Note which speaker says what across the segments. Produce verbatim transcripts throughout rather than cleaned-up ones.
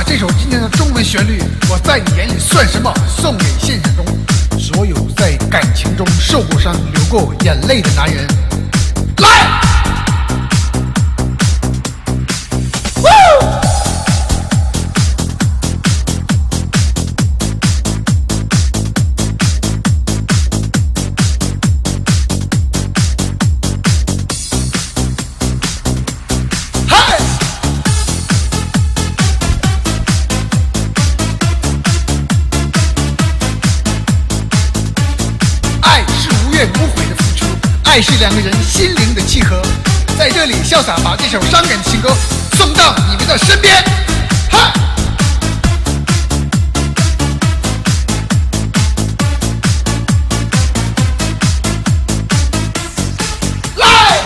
Speaker 1: 这首今天的中文旋律，我在你眼里算什么？送给现实中所有在感情中受过伤、流过眼泪的男人，来！ 无悔的付出，爱是两个人心灵的契合。在这里，潇洒把这首伤感的情歌送到你们的身边。哈！来！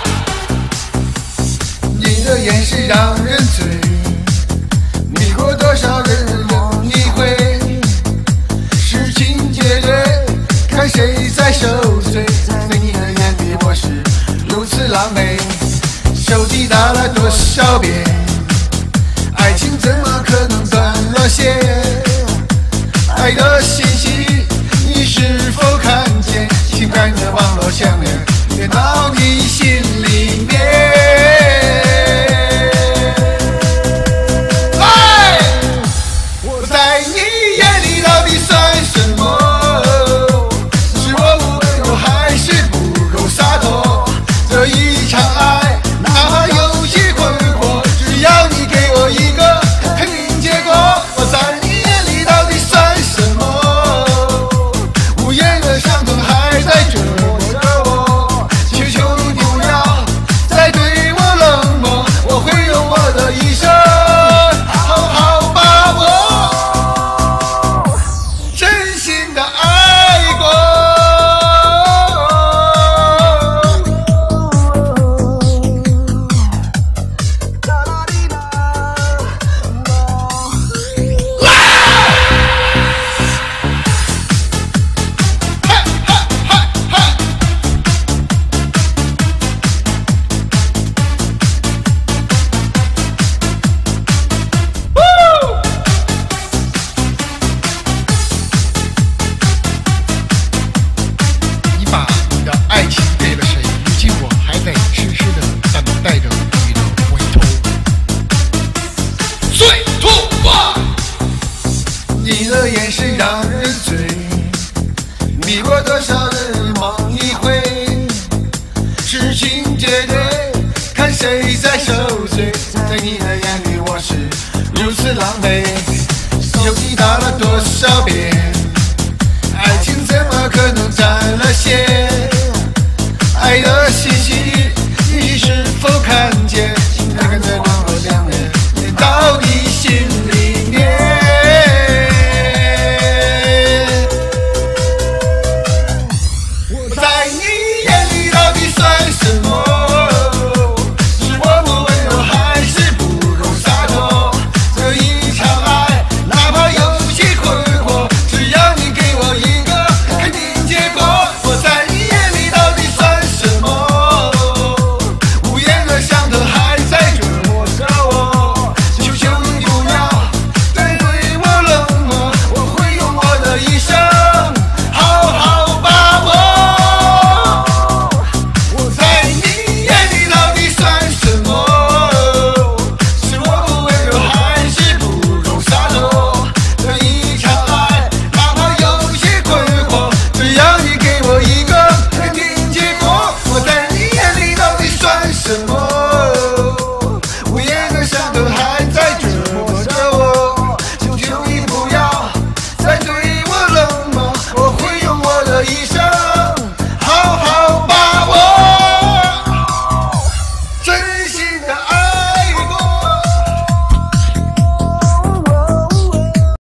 Speaker 1: 你的眼神让人醉，迷过多少人梦一回，痴情结对，看谁在受罪。 在你的眼里，我是如此狼狈，手机打了多少遍，爱情怎么可能断了线？爱的信息，你是否看见？情感的网络项链，连到你心里面。哎，我在你眼里到底算什么？ 这一场爱，哪怕有些困惑，只要你给我一个肯定结果。我在你眼里到底算什么？无言的伤痛还在折磨着我，求求你不要再对我冷漠，我会用我的一生好好把握，真心的爱过。 爱情给了谁？如今我还在痴痴的等待着你的回头。最痛吧！你的眼神让人醉，迷过多少人梦一回，痴情结对，看谁在受罪。在你的眼里，我是如此狼狈，手机打了多少遍。